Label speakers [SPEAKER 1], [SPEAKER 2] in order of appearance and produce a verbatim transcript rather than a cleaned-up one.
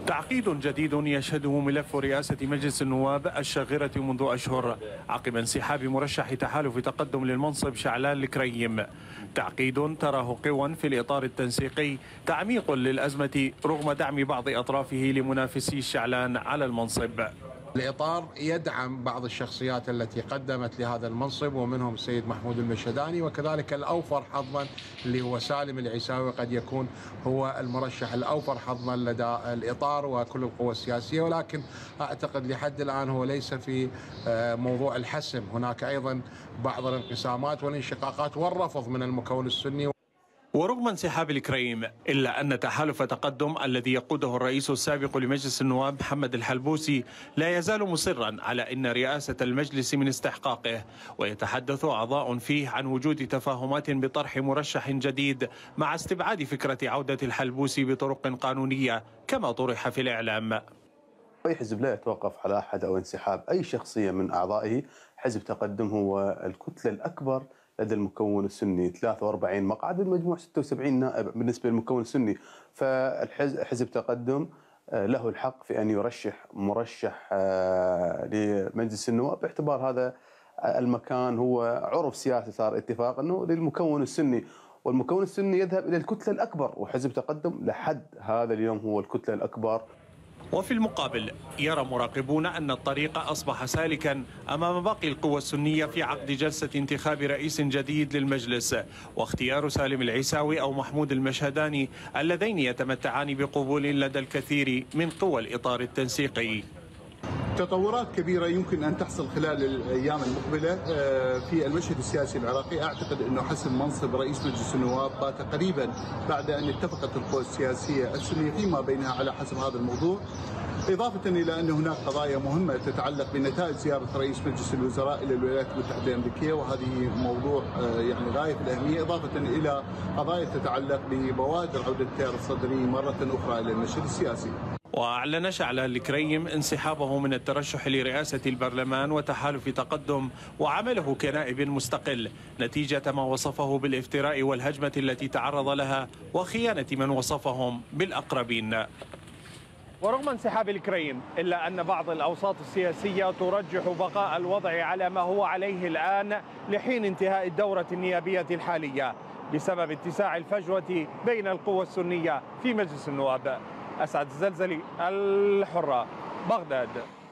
[SPEAKER 1] تعقيد جديد يشهده ملف رئاسة مجلس النواب الشاغرة منذ أشهر عقب انسحاب مرشح تحالف تقدم للمنصب شعلان الكريم. تعقيد تراه قوى في الإطار التنسيقي تعميق للأزمة رغم دعم بعض أطرافه لمنافسي شعلان على المنصب.
[SPEAKER 2] الإطار يدعم بعض الشخصيات التي قدمت لهذا المنصب ومنهم السيد محمود المشهداني، وكذلك الأوفر حظا اللي هو سالم العيساوي قد يكون هو المرشح الأوفر حظا لدى الإطار وكل القوى السياسية، ولكن أعتقد لحد الآن هو ليس في موضوع الحسم. هناك أيضا بعض الانقسامات والانشقاقات والرفض من المكون السني.
[SPEAKER 1] ورغم انسحاب الكريم إلا أن تحالف تقدم الذي يقوده الرئيس السابق لمجلس النواب محمد الحلبوسي لا يزال مصرا على أن رئاسة المجلس من استحقاقه، ويتحدث أعضاء فيه عن وجود تفاهمات بطرح مرشح جديد مع استبعاد فكرة عودة الحلبوسي بطرق قانونية كما طرح في الإعلام.
[SPEAKER 3] أي حزب لا يتوقف على أحد أو انسحاب أي شخصية من أعضائه. حزب تقدم هو الكتلة الأكبر لدى المكون السني، ثلاثة وأربعين مقعد بالمجموع ستة وسبعين نائب بالنسبة للمكون السني. فالحزب تقدم له الحق في أن يرشح مرشح لمجلس النواب باعتبار هذا المكان هو عرف سياسي، صار اتفاق أنه للمكون السني، والمكون السني يذهب إلى الكتلة الأكبر، وحزب تقدم لحد هذا اليوم هو الكتلة الأكبر.
[SPEAKER 1] وفي المقابل يرى مراقبون أن الطريق أصبح سالكا أمام باقي القوى السنية في عقد جلسة انتخاب رئيس جديد للمجلس، واختيار سالم العيساوي أو محمود المشهداني اللذين يتمتعان بقبول لدى الكثير من قوى الإطار التنسيقي.
[SPEAKER 4] تطورات كبيرة يمكن أن تحصل خلال الأيام المقبلة في المشهد السياسي العراقي. أعتقد أنه حسم منصب رئيس مجلس النواب بات قريبا بعد أن اتفقت القوى السياسية السنية فيما بينها على حسم هذا الموضوع، إضافة إلى أن هناك قضايا مهمة تتعلق بنتائج زيارة رئيس مجلس الوزراء إلى الولايات المتحدة الأمريكية، وهذه موضوع يعني غاية في الأهمية، إضافة إلى قضايا تتعلق ببوادر عودة التيار الصدري مرة أخرى إلى المشهد السياسي.
[SPEAKER 1] وأعلن شعلان الكريم انسحابه من الترشح لرئاسة البرلمان وتحالف تقدم وعمله كنائب مستقل نتيجة ما وصفه بالافتراء والهجمة التي تعرض لها وخيانة من وصفهم بالأقربين. ورغم انسحاب الكريم إلا أن بعض الأوساط السياسية ترجح بقاء الوضع على ما هو عليه الآن لحين انتهاء الدورة النيابية الحالية بسبب اتساع الفجوة بين القوى السنية في مجلس النواب. أسعد الزلزلي، الحرة، بغداد.